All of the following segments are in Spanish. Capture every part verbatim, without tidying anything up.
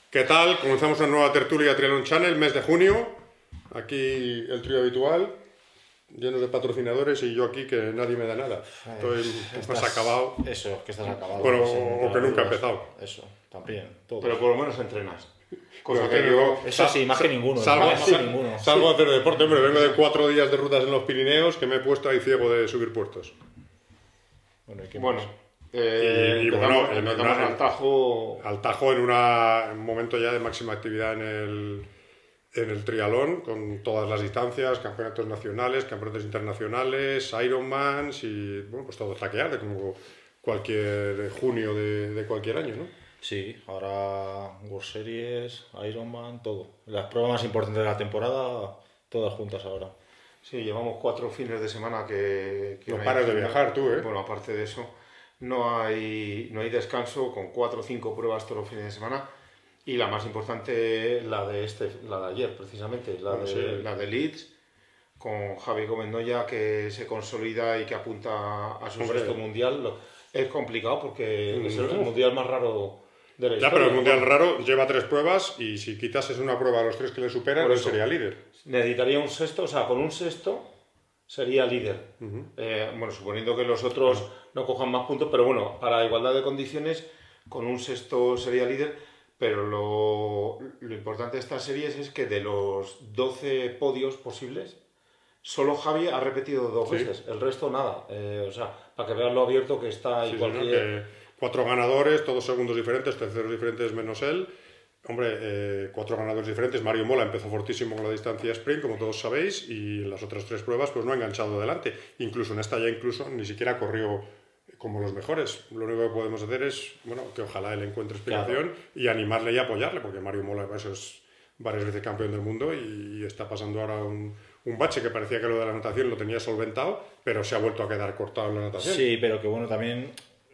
¿Qué tal? Comenzamos una nueva tertulia Triathlon Channel, mes de junio. Aquí el trío habitual, llenos de patrocinadores y yo aquí que nadie me da nada. Estoy Estás- más acabado. Eso, que estás acabado. Bueno, sin o que lugar a nunca he dudas. empezado. Eso, también. Todo. Pero por lo menos entrenas. Cosa Bueno, que que yo... yo- Eso sí, más que ninguno. Salgo, Más que sal- ninguno. salgo a hacer deporte, hombre. Vengo de cuatro días de rutas en los Pirineos que me he puesto ahí ciego de subir puertos. Bueno, ¿y qué Bueno, más? eh, Y- y empezamos, bueno, en empezamos una- al Tajo... Al Tajo en una- en un momento ya de máxima actividad en el, en el triatlón, con todas las distancias, campeonatos nacionales, campeonatos internacionales, Ironmans y bueno, pues todo traquear, como cualquier junio de, de cualquier año, ¿no? Sí, ahora World Series, Ironman, todo. Las pruebas más importantes de la temporada, todas juntas ahora. Sí, llevamos cuatro fines de semana que... que No hay paras de actividad. viajar tú, ¿eh? Bueno, aparte de eso, no hay, no hay descanso, con cuatro o cinco pruebas todos los fines de semana. Y la más importante, la de este, la de ayer, precisamente, la, Bueno, de, sí. la de Leeds, con Javi Gómez Noya, que se consolida y que apunta a su Hombre. sexto mundial. Lo- Es complicado porque es el Mm. mundial más raro de la Ya, historia. pero el Mundial Bueno, Raro lleva tres pruebas y si quitases una prueba a los tres que le superan, Por él eso. sería líder. Necesitaría un sexto, o sea, con un sexto sería líder. Eh, bueno, suponiendo que los otros no cojan más puntos, pero bueno, para igualdad de condiciones, con un sexto sería líder. Pero lo, lo importante de estas series es que de los doce podios posibles, solo Javi ha repetido dos Sí. veces, el resto nada. Eh, o sea, para que veas lo abierto que está Sí, y sí, ¿no? cualquier... Que cuatro ganadores, todos segundos diferentes, terceros diferentes menos él. Hombre, eh, cuatro ganadores diferentes. Mario Mola empezó fortísimo con la distancia sprint, como todos sabéis, y en las otras tres pruebas pues no ha enganchado adelante. Incluso en esta ya incluso ni siquiera corrió como los mejores. Lo único que podemos hacer es, bueno, que ojalá él encuentre explicación y animarle y apoyarle, porque Mario Mola eso es varias veces campeón del mundo y, y está pasando ahora un, un bache que parecía que lo de la natación lo tenía solventado, pero se ha vuelto a quedar cortado en la natación. Sí, pero que bueno, también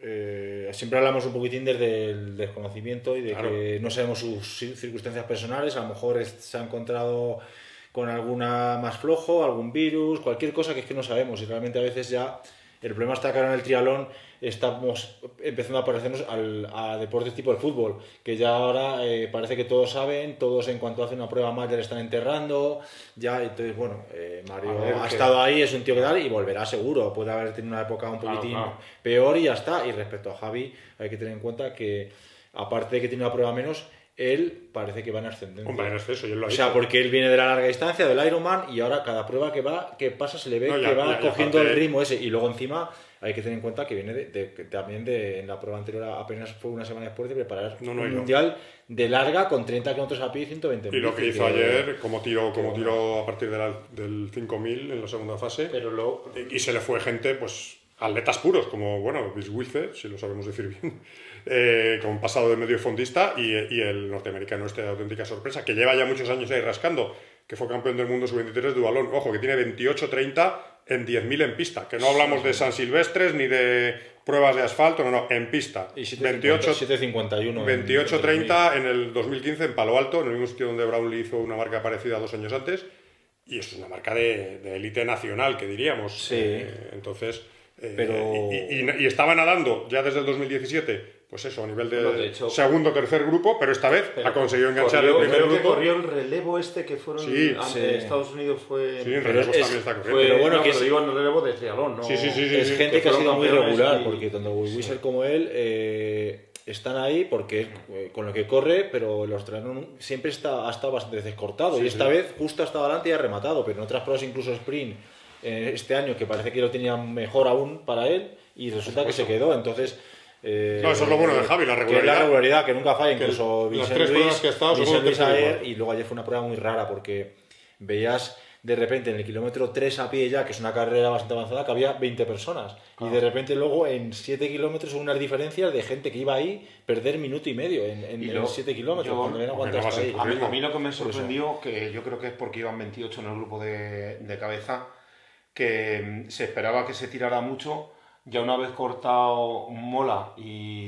eh, siempre hablamos un poquitín desde el desconocimiento y de Claro. que no sabemos sus cir- circunstancias personales. A lo mejor es- se ha encontrado con alguna más flojo, algún virus, cualquier cosa que es que no sabemos. Y realmente a veces ya el problema está que ahora en el triatlón estamos empezando a parecernos al, a deportes tipo el fútbol, que ya ahora eh, parece que todos saben, todos en cuanto hacen una prueba más ya le están enterrando, ya, entonces bueno, eh, Mario A ver, ha que- estado ahí, es un tío que tal y volverá seguro, puede haber tenido una época un Claro, poquitín claro. peor y ya está. Y respecto a Javi, hay que tener en cuenta que aparte de que tiene una prueba menos, él parece que va en ascendencia. Hombre, en exceso, y él lo ha O sea, dicho. porque él viene de la larga distancia, del Ironman, y ahora cada prueba que va, que pasa, se le ve No, ya- que va ya- ya cogiendo aparte- el ritmo ese. Y luego encima hay que tener en cuenta que viene de, de- que también de en la prueba anterior, apenas fue una semana después de preparar No, no, y un no. mundial de larga con treinta kilómetros a pie y ciento veinte Y lo que bici, hizo ayer, como tiró, como que tiró a partir de la- del cinco mil en la segunda fase, Pero lo, y se le fue gente, pues, atletas puros, como, bueno, Biswilce, si lo sabemos decir bien, eh, con pasado de medio fondista, y, y el norteamericano este de auténtica sorpresa, que lleva ya muchos años ahí rascando, que fue campeón del mundo sub veintitrés de Dualón, ojo, que tiene veintiocho treinta en diez mil en pista, que no hablamos de San Silvestres ni de pruebas de asfalto, no, no, en pista. Y veintiocho siete cincuenta y uno en- veintiocho en treinta en el dos mil quince en Palo Alto, en el mismo sitio donde Brownlee hizo una marca parecida dos años antes, y eso es una marca de de élite nacional, que diríamos. Sí. Eh, entonces, eh, Pero- y, y- y estaba nadando ya desde el dos mil diecisiete, pues eso, a nivel de, Bueno, de hecho- segundo o tercer grupo, pero esta vez pero ha conseguido enganchar corrió- el primer creo que grupo. corrió el relevo este que fueron Sí, a- sí. de Estados Unidos fue... Sí, en Pero relevos es- también está corriendo. fue Pero bueno, no, que pero es- digo en relevo de triatlón, ¿no? Sí, sí, sí, sí. Es gente que ha fueron sido muy campeones regular, y- porque tanto Wieser como él eh, están ahí porque eh, con lo que corre, pero el australiano siempre está, ha estado bastante veces cortado. Sí, y esta sí. vez justo ha estado adelante y ha rematado, pero en otras pruebas, incluso sprint, eh, este año, que parece que lo tenía mejor aún para él, y resulta que se quedó. Entonces. eh, No, eso es lo bueno de Javi, la que es regularidad. la regularidad, que nunca falla, Que incluso las Vincent tres Luis, pruebas que ha estado, Vincent seguro que Luis ha sido ayer, igual. y luego ayer fue una prueba muy rara porque veías de repente en el kilómetro tres a pie ya, que es una carrera bastante avanzada, que había veinte personas. Y de repente luego en siete kilómetros hubo unas diferencias de gente que iba ahí perder minuto y medio en, en, Y en lo- siete kilómetros, yo- cuando ven a Hombre, cuánto no vas está en ahí. tu A mí, ritmo. a mí lo que me Por eso. sorprendió, que yo creo que es porque iban veintiocho en el grupo de, de cabeza, que mm, se esperaba que se tirara mucho. Ya una vez cortado Mola y,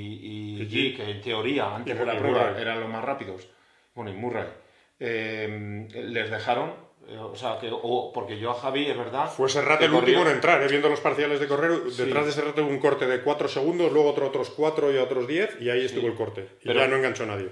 y Y G, que en teoría antes y de la Murray. prueba eran los más rápidos, bueno, y Murray, eh, les dejaron, Eh, o sea, que, o, porque yo a Javi, es verdad... Fue Serrat el corrió... último en entrar, ¿eh? Viendo los parciales de correr, Sí. detrás de Serrat hubo un corte de cuatro segundos, luego otro otros cuatro y otros diez, y ahí estuvo Sí. el corte. Y Pero- ya no enganchó nadie.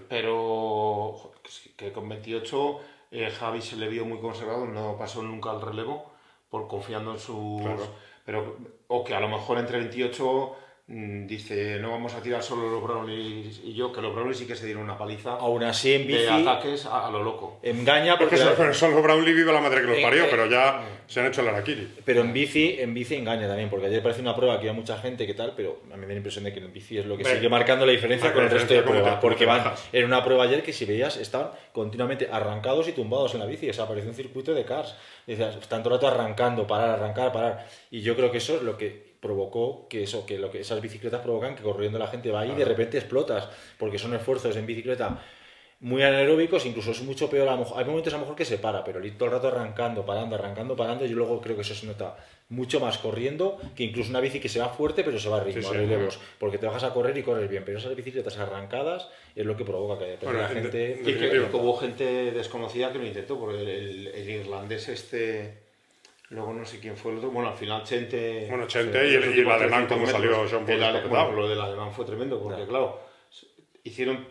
Pero que con veintiocho eh, Javi se le vio muy conservado, no pasó nunca al relevo, por confiando en sus... Claro. Pero, o que a lo mejor entre veintiocho mm, dice, no vamos a tirar solo los Brownlees y yo, que los Brownlees sí que se dieron una paliza Aún así, en de bici, ataques a, a lo loco. engaña Es que porque... son, son los Brownlee, viva la madre que los Eh, parió, eh, pero ya se han hecho el Arakiri. Pero en bici, en bici engaña también, porque ayer parece una prueba que había mucha gente que tal, pero a mí me da la impresión de que en bici es lo que Ve, sigue marcando la diferencia marca con el la resto de diferencia, pruebas, cómo te- porque cómo te van bajas. en una prueba ayer que si veías estaban continuamente arrancados y tumbados en la bici, o sea, parecía un circuito de cars, decías, están todo el rato arrancando, parar, arrancar, parar, y yo creo que eso es lo que provocó que eso, que lo que esas bicicletas provocan que corriendo la gente va ahí y de repente explotas, porque son esfuerzos en bicicleta muy anaeróbicos, incluso es mucho peor, a lo mejor, hay momentos a lo mejor que se para, pero ir todo el rato arrancando, parando, arrancando, parando, yo luego creo que eso se nota mucho más corriendo que incluso una bici que se va fuerte pero se va a ritmo, Sí, a sí, relevos, porque te bajas a correr y corres bien, pero esas bicicletas arrancadas es lo que provoca que Bueno, la de- gente... de- Y que, Definitivo. que hubo gente desconocida que lo intentó, porque el, el- el irlandés este, luego no sé quién fue el otro, bueno, al final Chente... Bueno, Chente y el- y el alemán, como salió Sean Paul el ale- escopetado. bueno, lo del alemán fue tremendo, porque Ya. claro, hicieron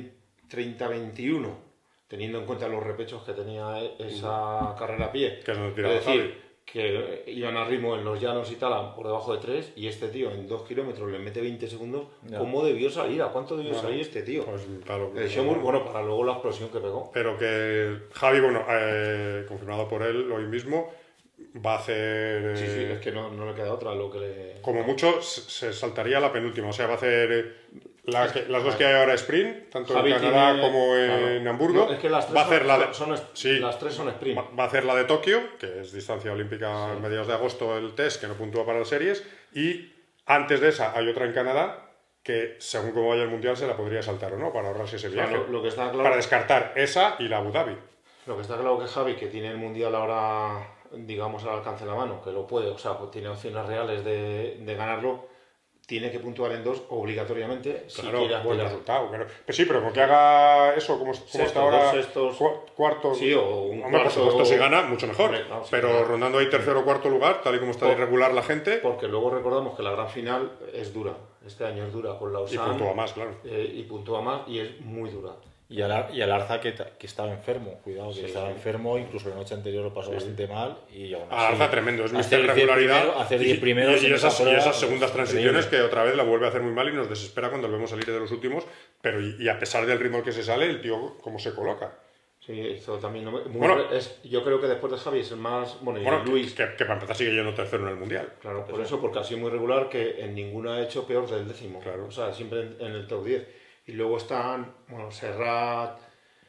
treinta veintiuno, teniendo en cuenta los repechos que tenía e- esa carrera a pie. Que es donde Es tiraba decir, Javi. que iban a ritmo en los llanos y tal, por debajo de tres, y este tío en dos kilómetros le mete veinte segundos. Ya. ¿Cómo debió salir? ¿A cuánto debió Bueno, salir este tío? Pues, claro, El Schomburg, bueno, para luego la explosión que pegó. Pero que Javi, bueno, eh, confirmado por él hoy mismo, va a hacer... Sí, sí, eh, es que no, no le queda otra lo que le... Como mucho se se saltaría la penúltima, o sea, va a hacer eh, la que- las dos que hay ahora sprint, tanto Javi en Canadá tiene- como en claro. Hamburgo. No, es que las tres va a hacer son, la de, son- son- sí, las tres son sprint. va va a hacer la de Tokio, que es distancia olímpica en mediados de agosto el test, que no puntúa para las series, y antes de esa hay otra en Canadá que según cómo vaya el mundial se la podría saltar o no para ahorrarse ese O sea, viaje. lo, lo que está claro, Para descartar esa y la Abu Dhabi. lo que está claro que Javi, que tiene el mundial ahora, digamos, al alcance de la mano, que lo puede, o sea, pues tiene opciones reales de, de ganarlo, tiene que puntuar en dos obligatoriamente si Claro, quiere buen aspirar. resultado. Pero, pero sí, pero con que haga eso, como, como Sexto, está ahora, dos sextos. cu- cuarto, Sí, o un hombre, por cuarto- supuesto, si gana, mucho mejor. Hombre, claro, sí, pero claro. rondando ahí tercero o cuarto lugar, tal y como está Por- irregular la gente, Porque luego recordamos que la gran final es dura. Este año es dura con la y Lausanne. puntúa más, claro. eh, y puntúa más y es muy dura. Y al, Ar- y al Arza que, ta- que estaba enfermo, cuidado, que Sí, estaba sí. enfermo, incluso la noche anterior lo pasó bastante mal y aún así... Alarza tremendo, es hacer mister diez regularidad. primero- hacer y- diez primeros y, y en esa esas, y prueba, esas segundas pues, transiciones increíble. que otra vez la vuelve a hacer muy mal y nos desespera cuando lo vemos salir de los últimos. Pero y, y a pesar del ritmo al que se sale, el tío cómo se coloca. Sí, hizo también muy- Bueno. es, yo creo que después de Javi es el más... Bueno, y Bueno, Luis, que, que para empezar sigue yendo tercero en el mundial. claro, por eso, porque ha sido muy regular, que en ninguna ha hecho peor del décimo. Claro. O sea, siempre en, en el top diez. Y luego están, bueno, Serrat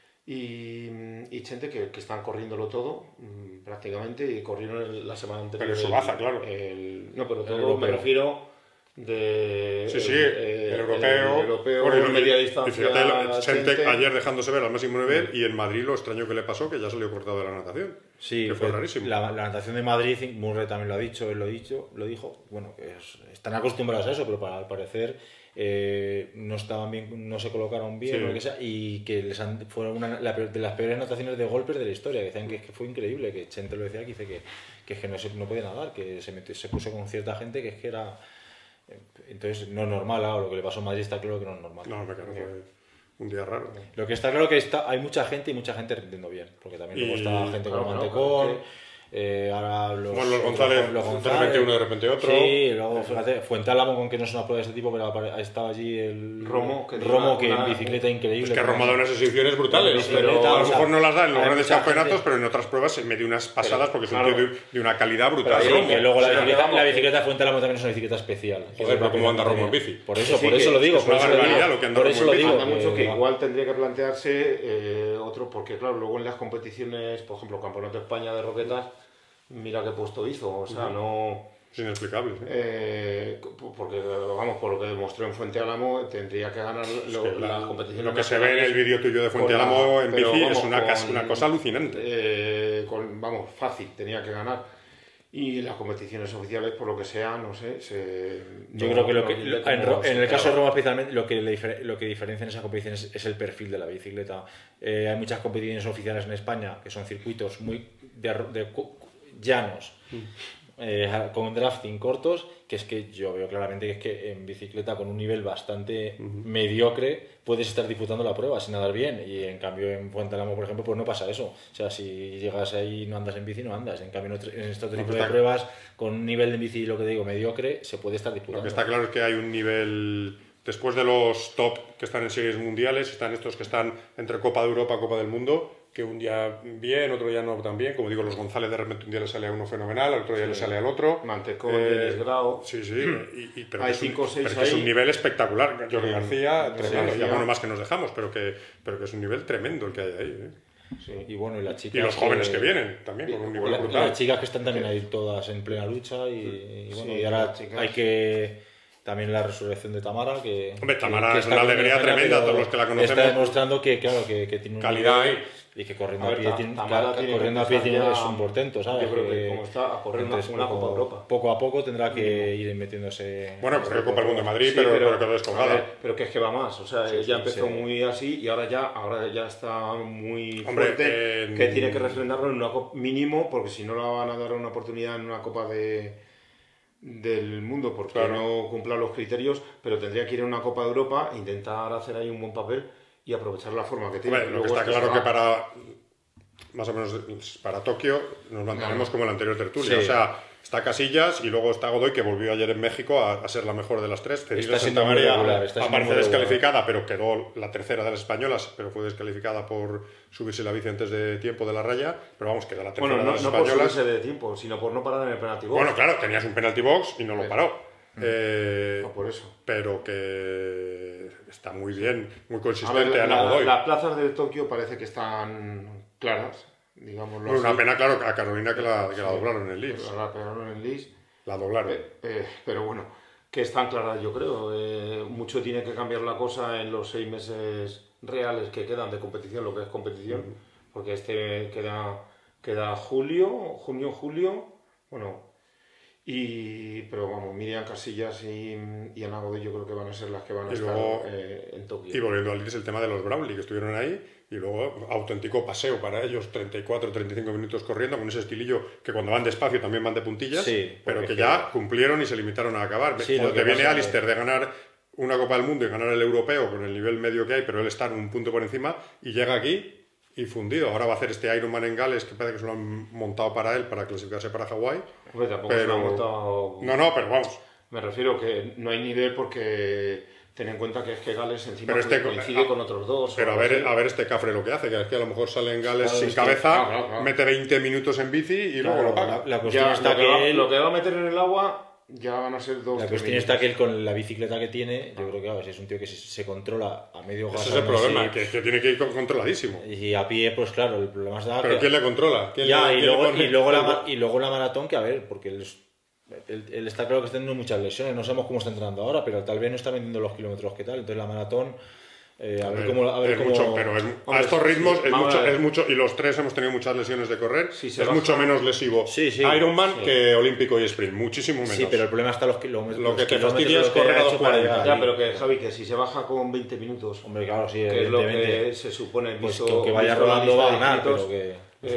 y, y Chente, que, que están corriéndolo todo, mm, prácticamente, y corrieron el- la semana anterior. Pero en su el- baza, claro. el- no, pero El todo me europeo. refiero de... Sí, sí, eh, el europeo, el europeo, bueno, y- media y distancia, fíjate, el Chente Chente. ayer dejándose ver al máximo nivel y en Madrid lo extraño que le pasó, que ya salió cortado de la natación. Sí, que fue pues, rarísimo. La, la natación de Madrid, Murray también lo ha dicho, él lo, ha dicho, lo dijo, bueno, que es- están acostumbrados a eso, pero para, al parecer eh, no estaban bien, no se colocaron bien, Sí. o lo que sea, y que les han, fueron una la peor- de las peores nataciones de golpes de la historia, que decían que, que fue increíble, que Chente lo decía, que dice que, que, es que no, se, no podía nadar, que se, metió- se puso con cierta gente que es que era... Entonces no es normal, ahora lo que le pasó a Madrid está claro que no es normal. No, me claro, fue un día raro. Lo que está claro que está, hay mucha gente y mucha gente rindiendo bien, porque también luego Y- está gente claro, como no, Mantecón, claro eh, ahora los, Bueno, los González, de repente uno, de repente otro. Sí, luego fíjate, Fuentálamo, con que no es una prueba de este tipo, pero apare- ha estado allí el Romo, que Romo, tiene que una- en bicicleta increíble. Es que también. Roma da unas exhibiciones brutales, Bicicleta, pero a o lo sea, mejor no las da en los hay grandes mucha campeonatos, gente- pero en otras pruebas se me dio unas pasadas porque es un claro. tío de, de una calidad brutal. Sí, Romo. que luego la Sí, bicicleta, vamos, la que- bicicleta de Fuentálamo también es una bicicleta especial. Joder, pero ¿cómo anda Romo en bici? Por eso, Sí, por que eso lo digo. es por una eso lo barbaridad digo, lo que anda por Romo eso en lo bici. digo. Anda mucho que que- igual tendría que plantearse eh, otro, porque claro, luego en las competiciones, por ejemplo, Campeonato de España de Roquetas, mira qué puesto hizo, o sea, no... Es inexplicable. ¿sí? eh, porque, vamos, por lo que demostró en Fuente Álamo, tendría que ganar lo, Es que la- las competiciones lo que se ve en el nacionales vídeo tuyo de Fuente con la- Álamo en pero bici es vamos, una, cas- con- una cosa alucinante. eh, con, vamos, fácil, tenía que ganar. Y las competiciones oficiales, por lo que sea, no sé, se... Yo no- creo que lo no que rinde en, como Ro- se en el caso de esperaba. Roma especialmente lo que le difer- lo que diferencia en esa competición es, es el perfil de la bicicleta. Eh, hay muchas competiciones oficiales en España que son circuitos muy de, de llanos, eh, con drafting cortos, que es que yo veo claramente que es que en bicicleta con un nivel bastante uh-huh. mediocre puedes estar disputando la prueba sin nadar bien, y en cambio en Fuente Alamo, por ejemplo, pues no pasa eso. O sea, si llegas ahí y no andas en bici, no andas. En cambio en este otro tipo de pruebas con un nivel de bici, lo que te digo, mediocre, se puede estar disputando. Lo que está claro es que hay un nivel, después de los top que están en series mundiales, están estos que están entre Copa de Europa, Copa del Mundo, que un día bien, otro día no tan bien. Como digo, los González de repente un día le sale a uno fenomenal, al otro día sí. le sale al otro. Mantecón, eh, Grau. Sí, sí, y, y, pero, hay que cinco, es un, seis pero que es un nivel espectacular. Jordi sí. García, sí, tremendo. sí, Ya bueno, más que nos dejamos, pero que, pero que es un nivel tremendo el que hay ahí. ¿eh? Sí. Y bueno, y las chicas y los jóvenes que, que vienen también, con un nivel la, brutal. Las chicas que están también ahí todas en plena lucha, y, y bueno, sí, y ahora hay que... También la resurrección de Tamara, que... Hombre, Tamara que, que es una alegría España, tremenda a todos los que la conocemos. Está demostrando que, claro, que, que tiene un calidad nivel, y que corriendo a, ver, a pie, tiene, Tamara ca, tiene corriendo a pie tiene, es un portento, ¿sabes? Yo creo que, que como está a correr una, una Copa Europa. Poco a poco tendrá que ir metiéndose... Bueno, corrió Copa del Mundo de Madrid, sí, pero, pero, pero quedó descolgada. Ver, pero que es que va más, o sea, sí, ya sí, empezó sí. muy así y ahora ya, ahora ya está muy Hombre, fuerte, eh, que tiene que refrendarlo en una copa mínimo, porque si no le van a dar una oportunidad en una Copa de... del mundo porque claro. no cumpla los criterios, pero tendría que ir a una Copa de Europa e intentar hacer ahí un buen papel y aprovechar la forma que tiene. Bueno, lo que está claro que para más o menos para Tokio nos mantenemos no. como el anterior tertulia, sí. o sea, está Casillas y luego está Godoy, que volvió ayer en México a, a ser la mejor de las tres. Cedillo Santa María aparece descalificada, pero quedó la tercera de las españolas, pero fue descalificada por subirse la bici antes de tiempo de la raya, pero vamos, queda la tercera bueno, no, de las no españolas. No por subirse de tiempo, sino por no parar en el penalty box. Bueno, claro, tenías un penalty box y no lo paró. Mm. Eh, no por eso. Pero que está muy bien, muy consistente ver, Ana la, Godoy. Las plazas de Tokio parece que están claras, digámoslo bueno, así. Una pena, claro, a Carolina que la, que la doblaron en Leeds. La pegaron en Leeds. La doblaron. Eh, eh, pero bueno, que están claras, yo creo. Eh, mucho tiene que cambiar la cosa en los seis meses reales que quedan de competición, lo que es competición, uh-huh. porque este queda, queda julio, junio, julio, bueno, y pero vamos, Miriam Casillas y, y Ana Godoy yo creo que van a ser las que van a y estar luego, eh, en Tokio. Y volviendo al Leeds, el tema de los Brownlee, que estuvieron ahí, y luego auténtico paseo para ellos, treinta y cuatro, treinta y cinco minutos corriendo, con ese estilillo que cuando van despacio también van de puntillas, sí, pero que ya que... cumplieron y se limitaron a acabar. Sí, cuando te viene Alistair de ganar una Copa del Mundo y ganar el europeo con el nivel medio que hay, pero él está en un punto por encima, y llega aquí y fundido. Ahora va a hacer este Ironman en Gales, que parece que se lo han montado para él, para clasificarse para Hawái. Hombre, tampoco pero... se lo han montado... No, no, pero vamos. Me refiero que no hay nivel porque... ten en cuenta que es que Gales encima este, coincide a, con otros dos. Pero a ver, a ver este Cafre lo que hace, que es que a lo mejor sale en Gales claro, sin cabeza, que, claro, claro. mete veinte minutos en bici y claro, luego lo paga. La, la cuestión ya, está lo que, que va, él... lo que va a meter en el agua ya van a ser dos. La cuestión minutos. está que él con la bicicleta que tiene, yo creo que claro, es un tío que se, se controla a medio gas. Ese es el problema, sí. que, que tiene que ir controladísimo. Y a pie, pues claro, el problema está. Pero que... ¿quién le controla? ¿Quién ya, le, y, quién luego, le pone... y, luego la, y luego la maratón, que a ver, porque él, él, él está claro que está teniendo muchas lesiones, no sabemos cómo está entrenando ahora, pero tal vez no está vendiendo los kilómetros que tal. Entonces la maratón. Eh, a, a ver cómo. A ver cómo... Mucho, pero es, Hombre, a estos ritmos sí, es, mucho, es mucho. Y los tres hemos tenido muchas lesiones de correr. Sí, es baja. Mucho menos lesivo sí, sí, Ironman sí. que Olímpico y Sprint. Muchísimo menos. Sí, pero el problema está en los kilómetros. Lo que los te fastidia es correr a dos cuarenta. Ya, pero que Javi, que si se baja con veinte minutos. Hombre, claro, sí. Que es lo que se supone. Pues visto, que vaya rodando va a ganar. Pero que...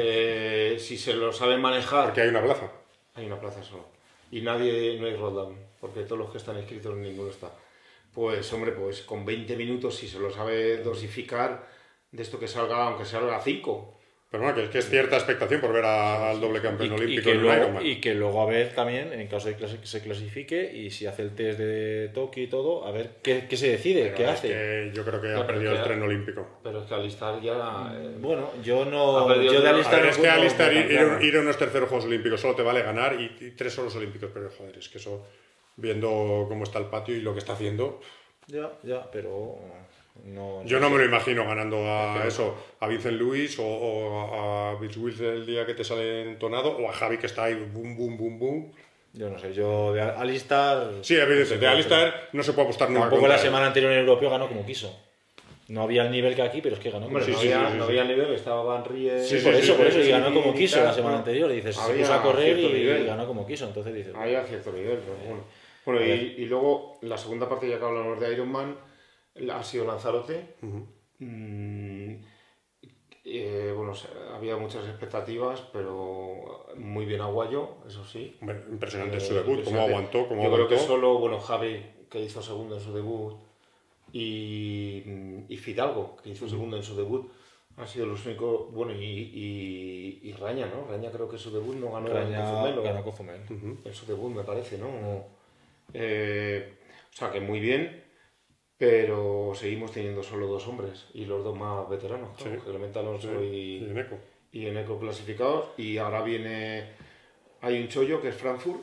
eh, si se lo saben manejar. Porque hay una plaza. Hay una plaza solo. Y nadie, no hay rolldown. Porque todos los que están inscritos, ninguno está. Pues hombre, pues con veinte minutos, si se lo sabe dosificar, de esto que salga, aunque salga a cinco. Pero bueno, que es, que es cierta expectación por ver a, al doble campeón y, olímpico y en luego, Ironman. Y que luego a ver también, en caso de que se clasifique, y si hace el test de Tokio y todo, a ver qué, qué se decide, pero qué es hace. Que yo creo que ha no, perdido el ya, tren olímpico. Pero es que Alistair ya... Eh, bueno, yo no... Yo de Alistair a ver, es que Alistair ir, ir, ir a unos terceros Juegos Olímpicos solo te vale ganar y, y tres solos olímpicos, pero joder, es que eso, viendo cómo está el patio y lo que está haciendo... Ya, ya, pero... No, yo no, no me lo imagino ganando a es eso, a Vincent Lewis o, o a Vince Wills el día que te sale entonado, o a Javi que está ahí, boom, boom, boom, boom. Yo no sé, yo de Alistair... Sí, evidentemente, de Alistair no se puede apostar nunca. Tampoco la semana anterior en el europeo ganó como quiso. No había el nivel que aquí, pero es que ganó como Hombre, quiso. sí, no, había, sí, sí, no sí. había nivel, estaba Van Ries... Sí, sí, por sí, eso, sí, por eso, sí, y ganó sí, como sí, quiso sí, la semana sí, anterior. Y dices, se puso a correr y ganó como quiso, entonces dices... Había cierto nivel, pero bueno. Bueno, y, y luego, la segunda parte, ya que hablamos de Ironman, ha sido Lanzarote. Uh-huh. mm, Eh, bueno, se- había muchas expectativas, pero muy bien Aguayo, eso sí. Hombre, impresionante Eh, su debut, cómo impresionante. aguantó, cómo Yo aguantó. creo que solo, bueno, Javi, que hizo segundo en su debut, y, y Fidalgo, que hizo segundo en su debut, han sido los únicos. Bueno, y, y, y Raña, ¿no? Raña creo que su debut no ganó en Raña Cozumel, o- ganó Cozumel. en su debut, me parece, ¿no? Eh, o sea, que muy bien, pero seguimos teniendo solo dos hombres y los dos más veteranos, claro, Sí. Clemente Alonso Sí, y, y Eneco. y Eneco clasificados. Y ahora viene, hay un chollo que es Frankfurt,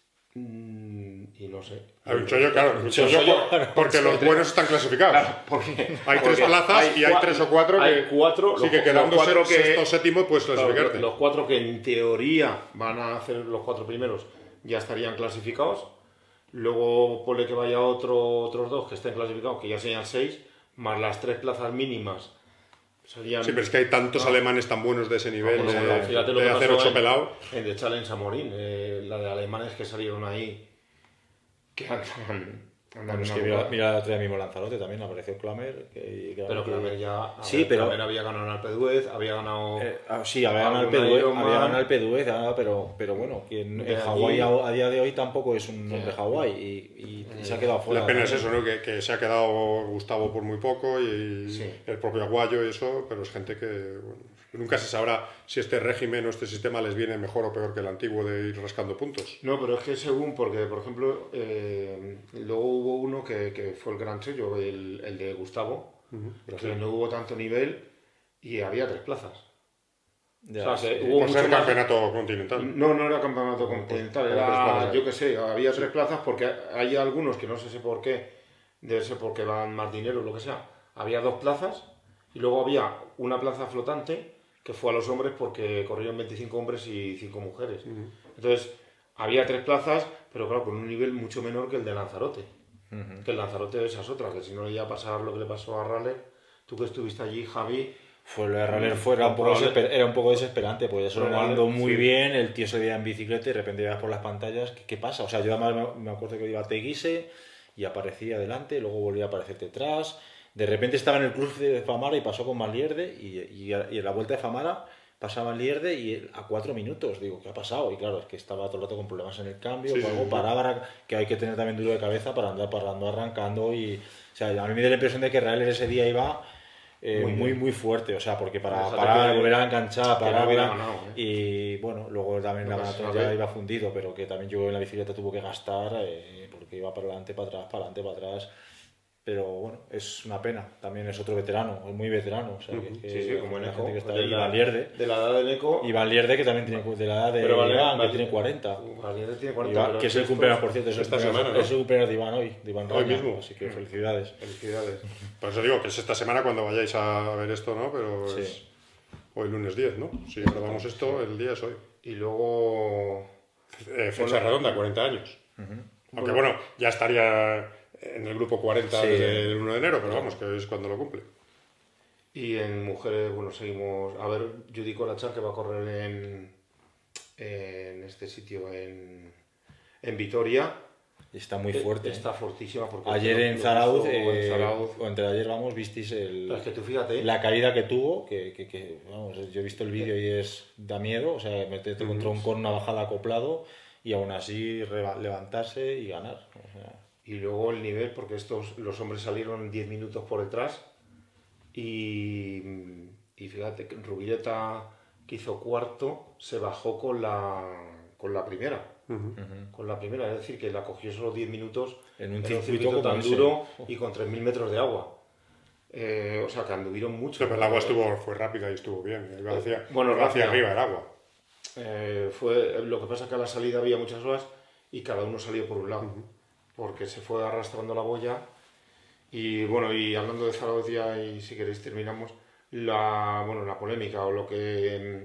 mm, y no sé. Hay un chollo, claro, un chollo chollo, por- porque los buenos están clasificados. Porque Hay tres porque plazas y hay cua- tres o cuatro hay que, cuatro, sí, los- que quedando los cuatro se- que- sexto séptimo puedes Claro, clasificarte. los cuatro que en teoría van a hacer los cuatro primeros ya estarían clasificados. Luego ponle que vaya otro, otros dos que estén clasificados, que ya serían seis, más las tres plazas mínimas. Serían, Sí, pero es que hay tantos alemanes tan buenos de ese nivel, Bueno, de, bueno, fíjate lo de que hacer pasó ocho en- pelados. en The Challenge a Morín, eh, la de alemanes que salieron ahí, que andan, andan Bueno, es una que mira, locura. mira el otro día mismo Lanzarote también apareció Clamer. Que, que- Pero que- Clamer ya, a Sí, ver, pero- Clamer había ganado en Alpe d'Huez, había ganado. Eh, ah, sí, había ganado el Alguna P D U E, Ironman. había ganado el P D U E, ah, pero, pero bueno, que en, De en Hawái allí- a, a día de hoy tampoco es un nombre Ya. Hawái y, y- y se ha quedado fuera. La pena es también. eso, ¿no? Que, que se ha quedado Gustavo por muy poco y Sí. el propio Aguayo y eso, pero es gente que bueno, nunca se sabrá si este régimen o este sistema les viene mejor o peor que el antiguo de ir rascando puntos. No, pero es que según, porque por ejemplo, eh, luego hubo uno que, que fue el gran chollo, el, el de Gustavo, que no hubo tanto nivel y había tres plazas. Ya, o sea, que sí. hubo Por mucho ser más- campeonato continental. No, no era campeonato continental, por tres era, plazas. yo qué sé, había tres plazas porque hay algunos que no sé si por qué, debe ser porque van más dinero o lo que sea. Había dos plazas y luego había una plaza flotante que fue a los hombres porque corrieron veinticinco hombres y cinco mujeres. Entonces, había tres plazas, pero claro, con un nivel mucho menor que el de Lanzarote. Que el Lanzarote esa es otra, que si no le iba a pasar lo que le pasó a Raleigh, tú que estuviste allí, Javi, Fue lo de Raller fue, era, un poco Probable- desesper- era un poco desesperante, pues eso Probable- andando muy sí. bien, el tío se veía en bicicleta y de repente veías por las pantallas, ¿qué, qué pasa? O sea, yo además me, me acuerdo que iba a Teguise y aparecía delante, luego volvía a aparecer detrás, de repente estaba en el cruce de Famara y pasó con Malierde y, y, a- y en la vuelta de Famara pasaba Malierde y él a cuatro minutos, digo, ¿qué ha pasado? Y claro, es que estaba todo el rato con problemas en el cambio, Sí, o sí, algo sí. paraba, que hay que tener también duro de cabeza para andar parando, arrancando y... O sea, a mí me da la impresión de que Raller ese día iba... eh, Muy muy, bien. muy fuerte, o sea, porque para Fíjate parar, que- volver a enganchar, que no parar, hubiera volver- ganado, ¿eh? y bueno, luego también la Lo que maratón sabe. ya iba fundido, pero que también yo en la bicicleta tuvo que gastar eh, porque iba para adelante, para atrás, para adelante, para atrás. Pero bueno, es una pena, también es otro veterano, es muy veterano, o sea, que, que sí, sí, como la Eneco, gente que está de ahí, la- Iván Lierde, de la edad de Neco. Iván Lierde que también tiene de la edad de Pero Vale- Iván, que Vale- tiene cuarenta. Valiente tiene cuarenta, Iván, pero que es el estos- cumpleaños, por cierto, es el esta cumpleaños- semana, ¿no? es el cumpleaños de Iván hoy, de Iván Hoy Raña, mismo. así que felicidades. Felicidades. Por eso digo que es esta semana cuando vayáis a ver esto, ¿no? Pero Sí. es hoy lunes diez, ¿no? Si grabamos esto, el día es hoy. Y luego. Eh, fecha redonda, cuarenta años. Aunque bueno, ya estaría en el grupo cuarenta Sí. desde el uno de enero, pero vamos, que es cuando lo cumple. Y en mujeres, bueno, seguimos. A ver, Judy Corachán, que va a correr en. En este sitio, en. En Vitoria. Y está muy fuerte. ¿eh? Está fortísima. Porque Ayer lo- en lo Zarauz, hizo eh, en Zarauz. o entre ayer, vamos, visteis el, Pero es que tú fíjate. la caída que tuvo, que, que- que, vamos, yo he visto el vídeo y es da miedo, o sea, meterte contra un con una bajada acoplado y aún así reba- levantarse y ganar. O sea, Y luego el nivel, porque estos, los hombres salieron diez minutos por detrás. Y, y fíjate que Rubilleta, que hizo cuarto, se bajó con la, con la primera. Con la primera, es decir, que la cogió solo diez minutos En un en circuito como tan ese. duro y con tres mil metros de agua. Eh, o sea, que anduvieron mucho. Sí, pero el agua estuvo, fue rápida y estuvo bien. Iba hacia, Bueno, iba hacia rápida. arriba el agua. Eh, fue, lo que pasa es que a la salida había muchas horas y cada uno salió por un lado, porque se fue arrastrando la boya. Y bueno, y hablando de Zaragoza ya, y si queréis terminamos, la, bueno, la polémica o lo que,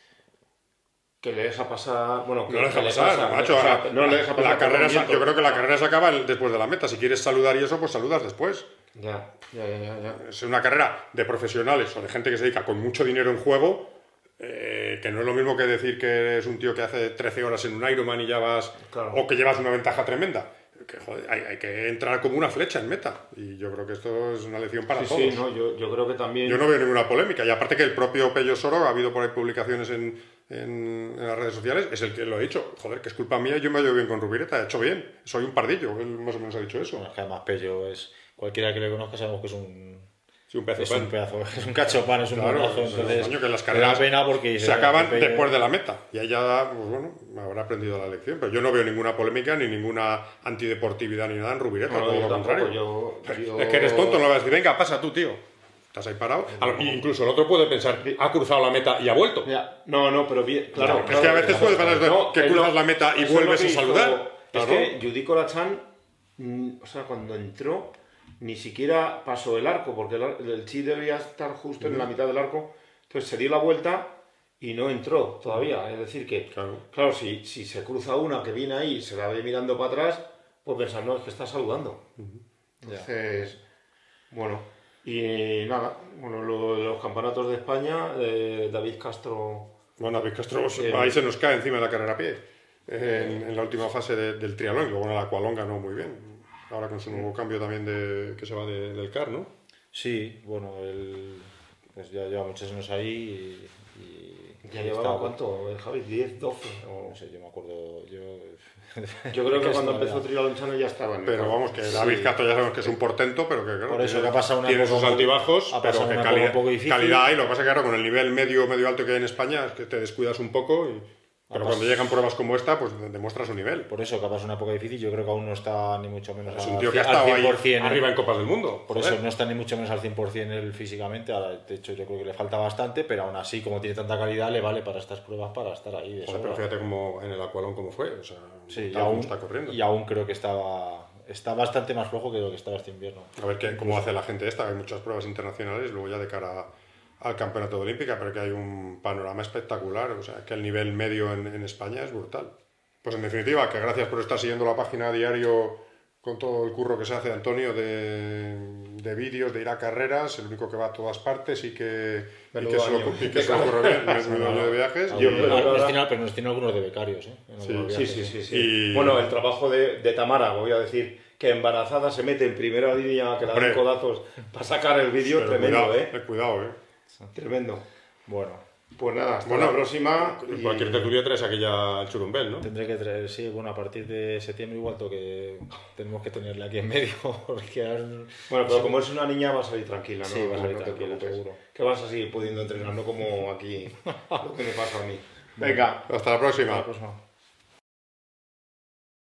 que le deja pasar... Bueno, que, No le deja que pasar, pasa, macho. o sea, no le deja pasar la carrera, por sa- movimiento. yo creo que la carrera se acaba el- después de la meta. Si quieres saludar y eso, pues saludas después. Ya, ya, ya, ya, ya. Es una carrera de profesionales o de gente que se dedica con mucho dinero en juego, eh, que no es lo mismo que decir que eres un tío que hace trece horas en un Ironman y ya vas, Claro. o que llevas una ventaja tremenda. que joder, hay, hay que entrar como una flecha en meta. Y yo creo que esto es una lección para sí, todos. Sí, no, yo, yo creo que también... Yo no veo ninguna polémica. Y aparte que el propio Pello Soro, ha habido por ahí publicaciones en, en, en las redes sociales, es el que lo ha dicho. Joder, que es culpa mía, yo me hallo bien con Rubireta, he hecho bien. Soy un pardillo, él más o menos ha dicho eso. Bueno, es que además Pello es... Cualquiera que le conozca sabemos que es un... Sí, un pedazo es de pan. un pedazo, es un cachopán, es un Claro, pedazo, es un entonces coño que las me carreras da pena porque se acaban Pello- después de la meta. Y ahí ya, pues bueno, habrá aprendido la lección. Pero yo no veo ninguna polémica ni ninguna antideportividad ni nada en Rubireta, No, todo yo lo tampoco, contrario. yo- yo- Es que eres tonto, no le vas a decir, venga, pasa tú, tío. Estás ahí parado. A lo- incluso el otro puede pensar, ha cruzado la meta y ha vuelto. Ya, no, no, pero bien, claro. Claro, claro, es que a veces puede pasar esto, no, que eh, cruzas no, la meta y eso es lo vuelves que a hizo- saludar. Es Claro. que Judy Colachan, mm, o sea, cuando entró, ni siquiera pasó el arco, porque el, ar- el chi debía estar justo en la mitad del arco, entonces se dio la vuelta y no entró todavía. Es decir, que, Claro. claro, si, si se cruza una que viene ahí y se la ve mirando para atrás, pues pensar, no, es que está saludando. Entonces, bueno, y nada, bueno, lo- los campeonatos de España, eh, David Castro. Bueno, David Castro, Eh, ahí se nos cae encima de la carrera a pie. En, en la última fase de- del triatlón, y luego en la Aqualonga no muy bien. Ahora con su nuevo cambio también de que se va de- del C A R, ¿no? Sí, bueno, él pues ya lleva muchos años ahí y... y ¿Ya y llevaba está- cuánto, eh, Javi? ¿diez, doce? O... No sé, yo me acuerdo... Yo, Yo creo que es cuando una empezó edad. Triatlón Chano ya estaba en el Pero campo. vamos, que David Sí. Castro ya sabemos que es un portento, pero que claro, Por eso tiene, que ha pasado una tiene época sus un poco- altibajos, ha pero pasado que una calidad, época un poco difícil. calidad hay. Lo que pasa es que claro, con el nivel medio medio alto que hay en España, es que te descuidas un poco, y, pero pas- cuando llegan pruebas como esta, pues demuestra su nivel. Por eso que ha pasado una época difícil, yo creo que aún no está ni mucho menos Es al un tío que ha al estado ahí cien por cien, ¿eh? arriba en Copas del Mundo. Por joder. eso no está ni mucho menos al cien por cien él físicamente, ahora, de hecho yo creo que le falta bastante, pero aún así, como tiene tanta calidad, le vale para estas pruebas para estar ahí de Joder, pero sobra. fíjate cómo en el Aqualón cómo fue, o sea, Sí, y tal como aún, está corriendo. y aún creo que estaba está bastante más flojo que lo que estaba este invierno. A ver qué, cómo hace la gente esta, hay muchas pruebas internacionales, luego ya de cara al campeonato de olímpica, pero que hay un panorama espectacular, o sea, que el nivel medio en, en España es brutal. Pues en definitiva, que gracias por estar siguiendo la página a diario con todo el curro que se hace, Antonio, de, de vídeos, de ir a carreras, el único que va a todas partes y que, y Menudo que se lo, año. y que se lo ocurre bien, menudo año de viajes. Yo- y- pero Ah, nos ahora- tiene- pero nos tiene algunos de becarios, ¿eh? En Sí, algunos Sí, viajes, sí, sí. sí. Y- Bueno, el trabajo de, de Tamara, voy a decir, que embarazada se mete en primera línea, que la dan Hombre. codazos para sacar el vídeo, pero tremendo, cuidado, ¿eh? eh, cuidado, eh. Tremendo. Bueno, Pues nada, hasta Bueno, la próxima. En y- cualquier tertulia traes aquella al churumbel, ¿no? tendré que traer, sí, bueno, a partir de septiembre igual que tenemos que tenerle aquí en medio, porque ahora... Bueno, pero como es una niña va a salir tranquila, ¿no? Sí, va a salir No te tranquila, preocupes. seguro. Que vas a seguir pudiendo entrenar, no como aquí lo que me pasa a mí. Venga. Hasta la próxima. Hasta la próxima.